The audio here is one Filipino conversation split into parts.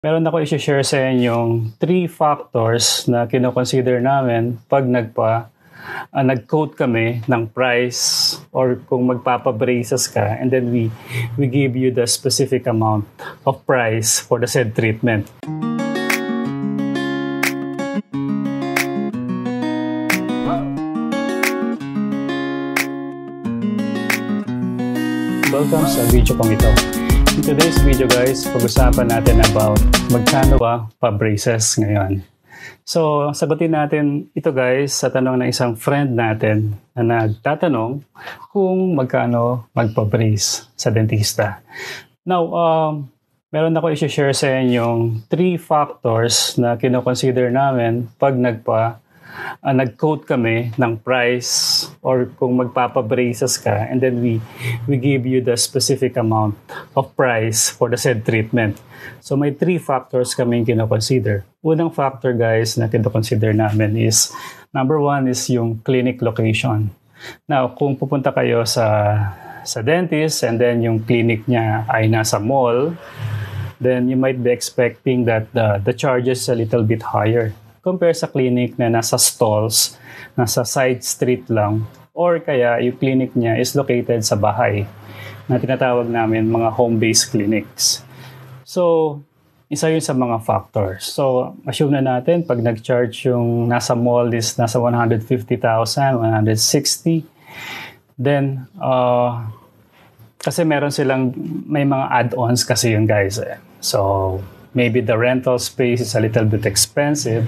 Meron ako i-share sa inyong 3 factors na kino-consider namin pag nag-quote kami ng price or kung magpapa-braces ka, and then we give you the specific amount of price for the said treatment. Welcome sa video kong ito. In today's video guys, pag-usapan natin about magkano ba pa-braces ngayon. So, sagutin natin ito guys sa tanong ng isang friend natin na nagtatanong kung magkano magpa-brace sa dentista. Now, meron ako i-share sa inyong 3 factors na kino-consider namin pag nag-quote kami ng price or kung magpapa-braces ka, and then we give you the specific amount of price for the said treatment. So may 3 factors kaming kino-consider. Unang factor guys na kino-consider namin is, number 1 is yung clinic location. Now, kung pupunta kayo sa dentist and then yung clinic niya ay nasa mall, then you might be expecting that the charges a little bit higher compare sa clinic na nasa stalls, nasa side street lang, or kaya yung clinic niya is located sa bahay na tinatawag namin mga home-based clinics. So, isa yun sa mga factors. So, assume na natin pag nag-charge yung nasa mall is nasa 150,000, 160, then kasi may mga add-ons kasi yun guys. So, maybe the rental space is a little bit expensive.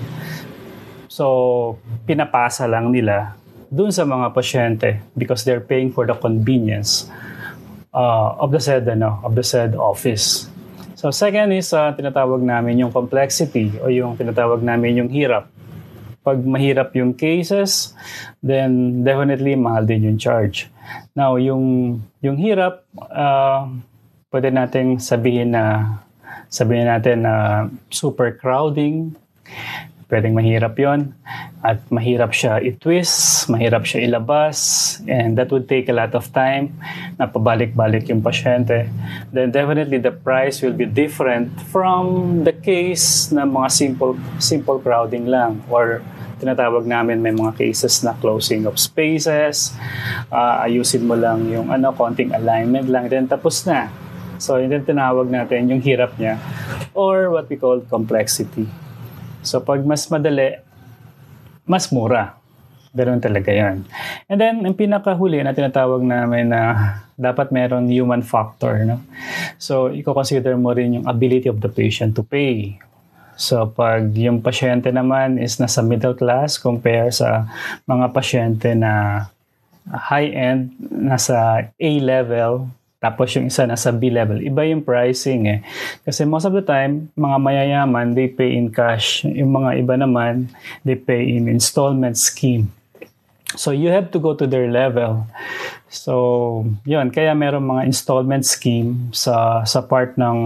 So, pinapasa lang nila dun sa mga pasyente because they're paying for the convenience of the said office. So, second is tinatawag namin yung complexity o yung tinatawag namin yung hirap. Pag mahirap yung cases, then definitely mahal din yung charge. Now, yung hirap, pwede nating sabihin natin na super crowding, pwedeng mahirap yon, at mahirap siya i-twist, mahirap siya ilabas, and that would take a lot of time na pabalik-balik yung pasyente. Then definitely the price will be different from the case na mga simple crowding lang, or tinatawag namin may mga cases na closing of spaces, ayusin mo lang yung konting alignment lang, then tapos na. So, yun din tinawag natin yung hirap niya or what we call complexity. So, pag mas madali, mas mura. Ganun talaga yan. And then, ang pinakahuli na tinatawag namin na dapat meron human factor. No? So, i-consider mo rin yung ability of the patient to pay. So, pag yung pasyente naman is nasa middle class compare sa mga pasyente na high-end, nasa A-level, tapos yung isa nasa B-level. Iba yung pricing Kasi most of the time, mga mayayaman, they pay in cash. Yung mga iba naman, they pay in installment scheme. So you have to go to their level. So, yun. Kaya meron mga installment scheme sa part ng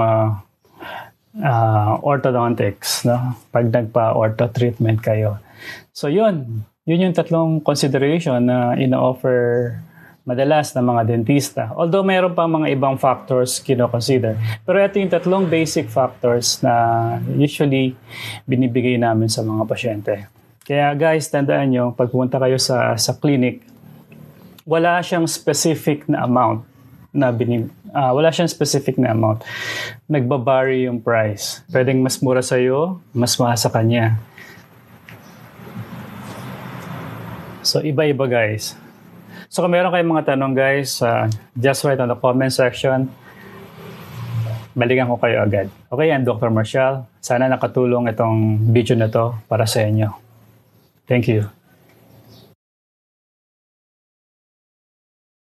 orthodontics, no? Pag nagpa-ortho treatment kayo. So, yun. Yun yung 3 consideration na ina-offer madalas ng mga dentista. Although mayroon pa mga ibang factors kino-consider. Pero ito yung 3 basic factors na usually binibigay namin sa mga pasyente. Kaya guys, tandaan nyo, pag pumunta kayo sa clinic, wala siyang specific na amount Nagbabary yung price. Pwedeng mas mura sa'yo, mas mahal sa kanya. So, iba-iba guys. So kung meron kayong mga tanong guys, just write on the comment section. Balikan ko kayo agad. Okay, I'm Dr. Marcial. Sana nakatulong itong video na to para sa inyo. Thank you.